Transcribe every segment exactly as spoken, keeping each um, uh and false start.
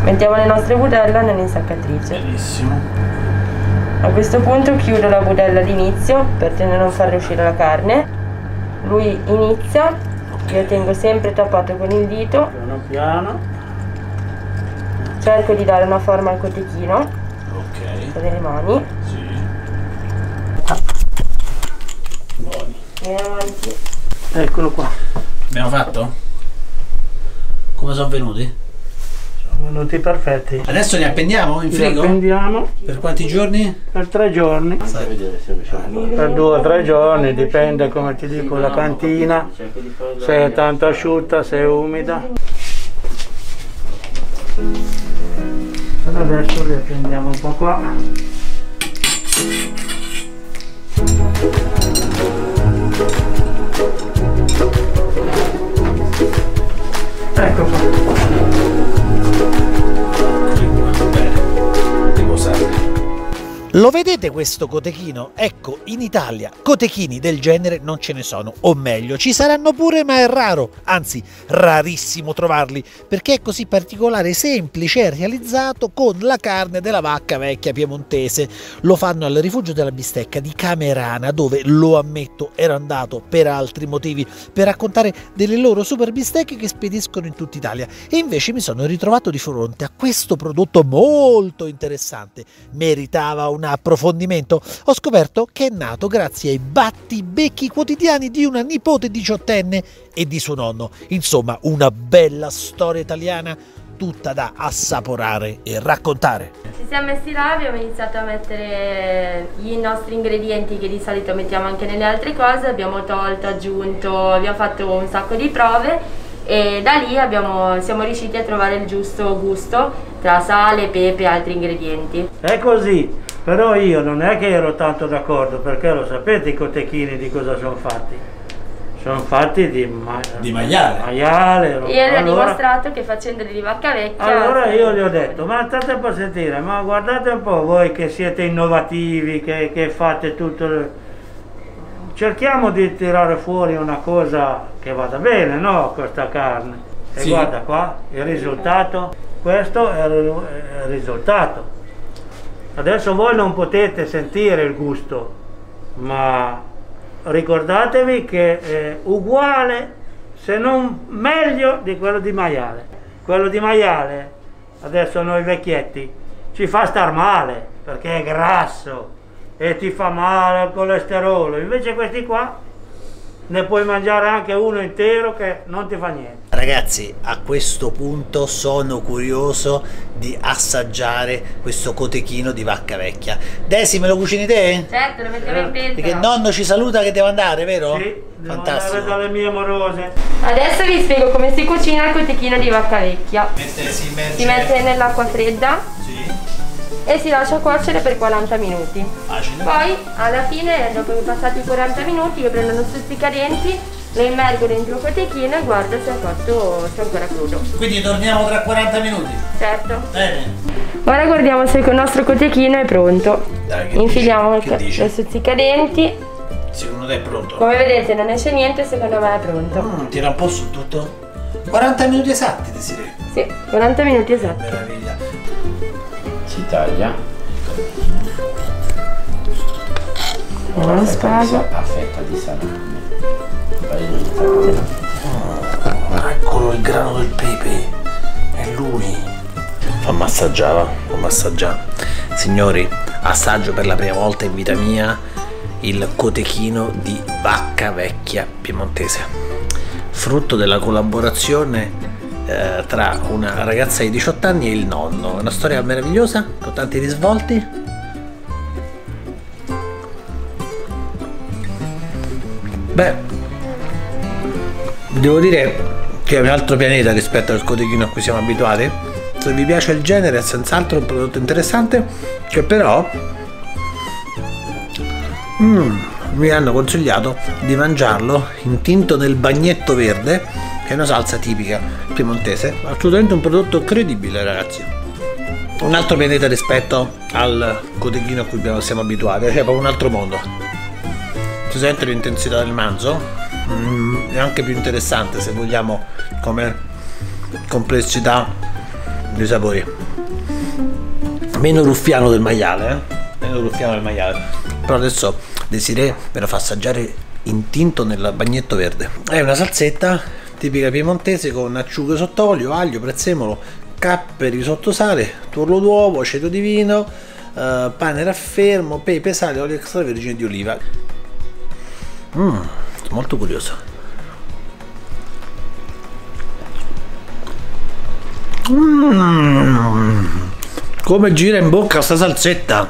Mettiamo le nostre budella nell'insaccatrice. Benissimo. A questo punto chiudo la budella all'inizio per non far uscire la carne. Lui inizia, io tengo sempre tappato con il dito. Piano piano. Cerco di dare una forma al cotechino. Ok. Con le mani. Sì. Buoni. E avanti. Eccolo qua. Abbiamo fatto? Come sono venuti? Sono venuti perfetti. Adesso li appendiamo in frigo? Li appendiamo. Per quanti giorni? Per tre giorni. Per due o tre giorni, dipende, come ti dico, la cantina, se è tanto asciutta, se è umida. Adesso li appendiamo un po' qua. Ecco qua. Lo vedete questo cotechino? Ecco, in Italia cotechini del genere non ce ne sono, o meglio, ci saranno pure, ma è raro, anzi rarissimo trovarli, perché è così particolare, semplice e realizzato con la carne della vacca vecchia piemontese. Lo fanno al rifugio della bistecca di Camerana, dove, lo ammetto, ero andato per altri motivi, per raccontare delle loro super bistecche che spediscono in tutta Italia, e invece mi sono ritrovato di fronte a questo prodotto molto interessante. Meritava un approfondimento. Ho scoperto che è nato grazie ai battibecchi quotidiani di una nipote diciottenne e di suo nonno. Insomma, una bella storia italiana tutta da assaporare e raccontare. Ci siamo messi là, abbiamo iniziato a mettere i nostri ingredienti che di solito mettiamo anche nelle altre cose, abbiamo tolto, aggiunto, abbiamo fatto un sacco di prove e da lì abbiamo, siamo riusciti a trovare il giusto gusto tra sale, pepe e altri ingredienti. È così. Però io non è che ero tanto d'accordo, perché lo sapete i cotechini di cosa sono fatti? Sono fatti di, ma di maiale. maiale. Io gli ho allora, dimostrato che facendoli di vacca vecchia... Allora io gli ho detto, ma state un po' a sentire, ma guardate un po' voi che siete innovativi, che, che fate tutto... Cerchiamo di tirare fuori una cosa che vada bene, no? Questa carne. E sì. Guarda qua, il risultato, questo è il risultato. Adesso voi non potete sentire il gusto, ma ricordatevi che è uguale, se non meglio, di quello di maiale. Quello di maiale, adesso noi vecchietti, ci fa star male, perché è grasso e ti fa male al colesterolo. Invece questi qua ne puoi mangiare anche uno intero che non ti fa niente. Ragazzi, a questo punto sono curioso di assaggiare questo cotechino di vacca vecchia. Desi, me lo cucini te? Certo, lo mettiamo in pentola. Perché nonno ci saluta che deve andare, vero? Sì, devo fantastico. andare dalle mie amorose. Adesso vi spiego come si cucina il cotechino di vacca vecchia. Mette, si, si mette nell'acqua fredda. Sì. E si lascia cuocere per quaranta minuti. Facile. Poi alla fine, dopo che passati i quaranta minuti, io prendo uno stuzzicadenti, lo immergo dentro il cotechino e guardo se è fatto, se è ancora crudo. Quindi torniamo tra quaranta minuti? Certo. Bene. Ora guardiamo se il nostro cotechino è pronto. Dai, che infiliamo dice? Che lo stuzzicadenti. Secondo te è pronto? Come vedete non esce niente, secondo me è pronto. Mm, tira un po' su tutto. quaranta minuti esatti, Desiree. Sì, quaranta minuti esatti. Meraviglia. Si taglia. Una spago. A fetta di salame. Oh, eccolo il grano del pepe. È lui. Fa massaggiava, fa massaggiare. Signori, assaggio per la prima volta in vita mia il cotechino di vacca vecchia piemontese. Frutto della collaborazione Eh, tra una ragazza di diciotto anni e il nonno. Una storia meravigliosa con tanti risvolti. Beh, devo dire che è un altro pianeta rispetto al cotechino a cui siamo abituati. Se vi piace il genere è senz'altro un prodotto interessante, che però mm, mi hanno consigliato di mangiarlo intinto nel bagnetto verde, che è una salsa tipica piemontese. Assolutamente un prodotto credibile, ragazzi. Un altro pianeta rispetto al cotechino a cui siamo abituati, cioè proprio un altro mondo. Si sente l'intensità del manzo, mm, è anche più interessante se vogliamo come complessità dei sapori. Meno ruffiano del maiale, eh? Meno ruffiano del maiale. Però adesso Desiree me lo fa assaggiare intinto nel bagnetto verde. È una salsetta tipica piemontese con acciughe sott'olio, aglio, prezzemolo, capperi sotto sale, tuorlo d'uovo, aceto di vino, eh, pane raffermo, pepe, sale, olio extravergine di oliva. Mmm, molto curioso. Mmm, come gira in bocca sta salsetta.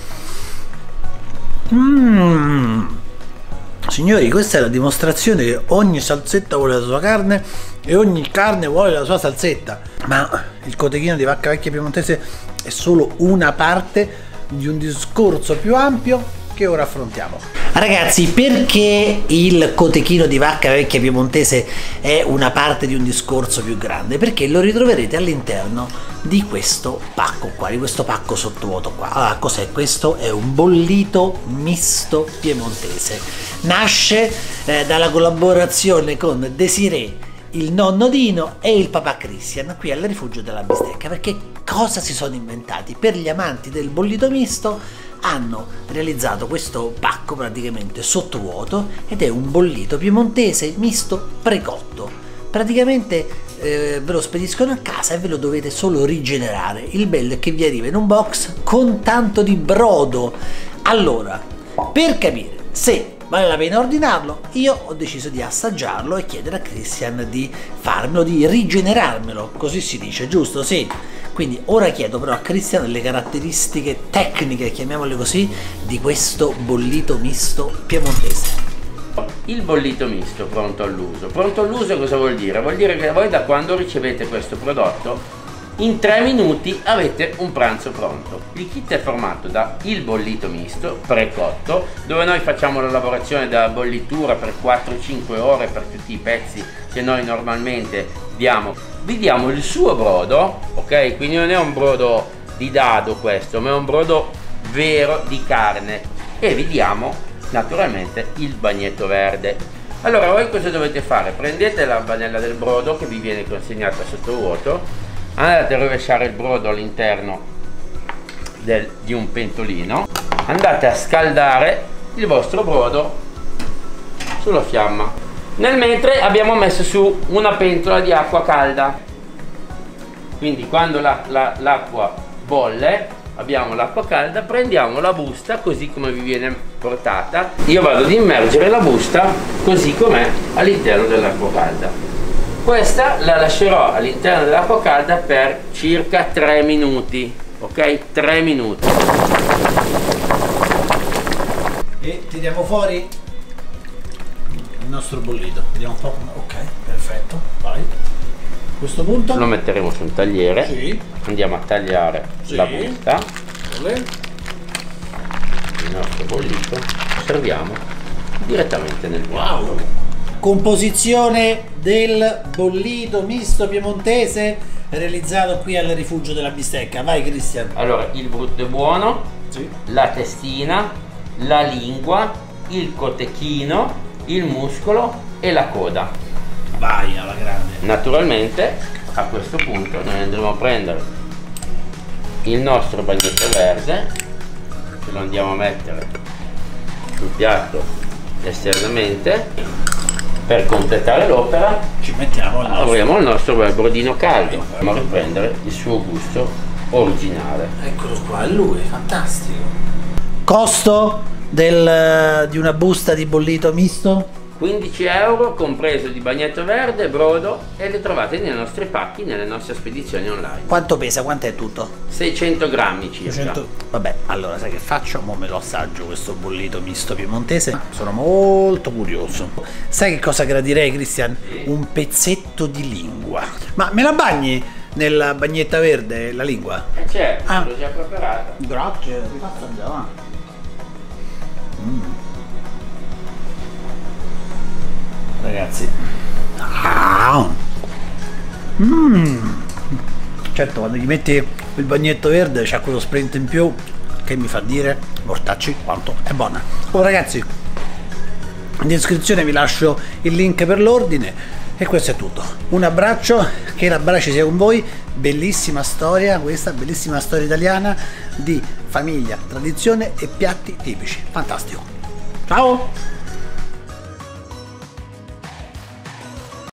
Mmm. Signori, questa è la dimostrazione che ogni salsetta vuole la sua carne e ogni carne vuole la sua salsetta. Ma il cotechino di vacca vecchia piemontese è solo una parte di un discorso più ampio che ora affrontiamo. Ragazzi, perché il cotechino di vacca vecchia piemontese è una parte di un discorso più grande? Perché lo ritroverete all'interno di questo pacco qua, di questo pacco sottovuoto qua. Allora, cos'è questo? È un bollito misto piemontese. Nasce eh, dalla collaborazione con Desiree, il nonno Dino e il papà Christian qui al Rifugio della Bistecca. Perché cosa si sono inventati? Per gli amanti del bollito misto hanno realizzato questo pacco praticamente sottovuoto ed è un bollito piemontese misto precotto. Praticamente eh, ve lo spediscono a casa e ve lo dovete solo rigenerare. Il bello è che vi arriva in un box con tanto di brodo. Allora, per capire se vale la pena ordinarlo, io ho deciso di assaggiarlo e chiedere a Christian di farmelo, di rigenerarmelo, così si dice, giusto? Sì. Quindi ora chiedo però a Christian le caratteristiche tecniche, chiamiamole così, di questo bollito misto piemontese. Il bollito misto pronto all'uso. Pronto all'uso cosa vuol dire? Vuol dire che voi da quando ricevete questo prodotto in tre minuti avete un pranzo pronto. Il kit è formato da il bollito misto precotto, dove noi facciamo la lavorazione della bollitura per quattro cinque ore per tutti i pezzi che noi normalmente diamo. Vi diamo il suo brodo, ok? Quindi non è un brodo di dado questo, ma è un brodo vero di carne, e vi diamo naturalmente il bagnetto verde. Allora voi cosa dovete fare? Prendete la banella del brodo che vi viene consegnata sottovuoto, andate a rovesciare il brodo all'interno di un pentolino, andate a scaldare il vostro brodo sulla fiamma. Nel mentre abbiamo messo su una pentola di acqua calda, quindi quando l'acqua la, la, bolle, abbiamo l'acqua calda, prendiamo la busta così come vi viene portata. Io vado ad immergere la busta così com'è all'interno dell'acqua calda. Questa la lascerò all'interno dell'acqua calda per circa tre minuti, ok? tre minuti. E tiriamo fuori il nostro bollito, vediamo un po'. Ok, perfetto, vai. A questo punto lo metteremo su un tagliere, sì. Andiamo a tagliare sì. la busta, il nostro bollito, serviamo direttamente nel piatto. Wow. Composizione del bollito misto piemontese realizzato qui al Rifugio della Bistecca. Vai Christian. Allora, il brutto e buono, sì. la testina, la lingua, il cotechino, il muscolo e la coda. Vai alla grande. Naturalmente a questo punto noi andremo a prendere il nostro bagnetto verde, che lo andiamo a mettere sul piatto esternamente. Per completare l'opera ci mettiamo il nostro, avremo il nostro brodino caldo, andiamo a riprendere il suo gusto originale. Eccolo qua, è lui, fantastico. Costo del, di una busta di bollito misto? quindici euro compreso di bagnetto verde, brodo, e le trovate nei nostri pacchi, nelle nostre spedizioni online. Quanto pesa? Quanto è tutto? seicento grammi circa. seicento. Vabbè, allora sai che faccio? Mo me lo assaggio questo bollito misto piemontese. Sono molto curioso. Sai che cosa gradirei, Christian? Sì. Un pezzetto di lingua. Ma me la bagni nella bagnetta verde la lingua? Eh certo, ah. l'ho già preparata. Grazie, ti faccio già. Mm. Ragazzi, ah. mm. certo, quando gli metti il bagnetto verde c'ha quello sprint in più che mi fa dire mortacci quanto è buona. Oh ragazzi, in descrizione vi lascio il link per l'ordine. E questo è tutto. Un abbraccio, che l'abbraccio sia con voi. Bellissima storia questa, bellissima storia italiana di famiglia, tradizione e piatti tipici. Fantastico. Ciao!